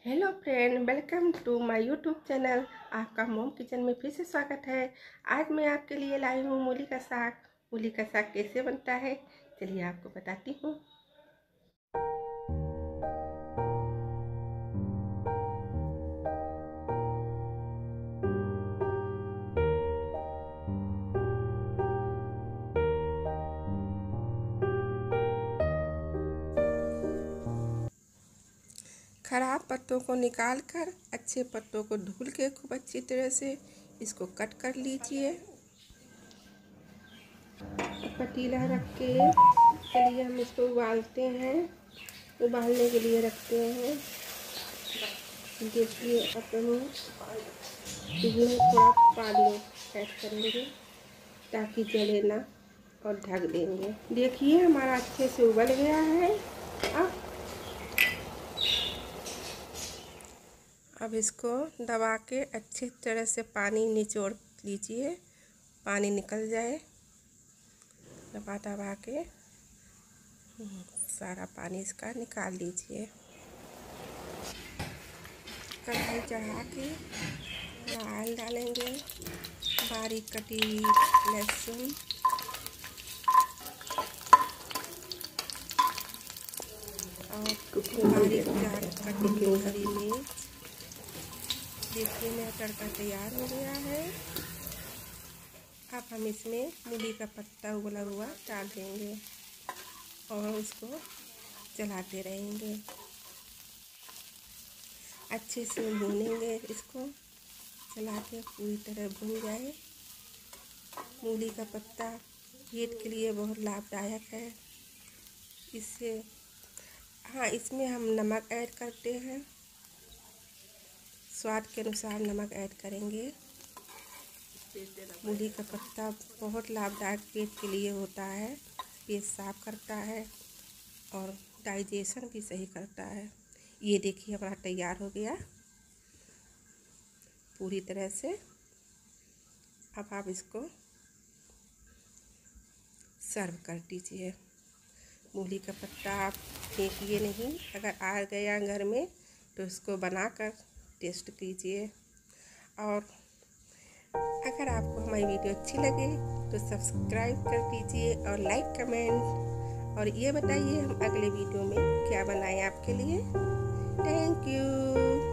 Hello friend, welcome to my YouTube channel. आपका mom kitchen में फिर से स्वागत है। आज मैं आपके लिए लाई हूँ मूली का साग। मूली का साग कैसे बनता है चलिए आपको बताती हूँ। खराब पत्तों को निकाल कर अच्छे पत्तों को धुल के खूब अच्छी तरह से इसको कट कर लीजिए। पतीला रख के चलिए हम इसको उबालते हैं। उबालने के लिए रखते हैं। देखिए अपन इसमें थोड़ा पानी ऐड करेंगे ताकि जले ना और ढक देंगे। देखिए हमारा अच्छे से उबल गया है। अब इसको दबा के अच्छी तरह से पानी निचोड़ लीजिए, पानी निकल जाए। दबा दबा के सारा पानी इसका निकाल लीजिए। कढ़ाई चढ़ा के ऑयल डालेंगे, बारीक कटी लहसुन, और बारीक कटी हरी मिर्च। देखिए मेरा तड़का तैयार हो गया है। अब हम इसमें मूली का पत्ता उबला हुआ डाल देंगे और उसको चलाते रहेंगे। अच्छे से भूनेंगे, इसको चला के पूरी तरह भून जाए। मूली का पत्ता पेट के लिए बहुत लाभदायक है। इससे इसमें हम नमक ऐड करते हैं, स्वाद के अनुसार नमक ऐड करेंगे। मूली का पत्ता बहुत लाभदायक पेट के लिए होता है। पेट साफ करता है और डाइजेशन भी सही करता है। ये देखिए हमारा तैयार हो गया पूरी तरह से। अब आप इसको सर्व कर दीजिए। मूली का पत्ता आप फेंकिए नहीं, अगर आ गया घर में तो उसको बनाकर टेस्ट कीजिए। और अगर आपको हमारी वीडियो अच्छी लगे तो सब्सक्राइब कर दीजिए और लाइक कमेंट, और ये बताइए हम अगले वीडियो में क्या बनाएं आपके लिए। Thank you.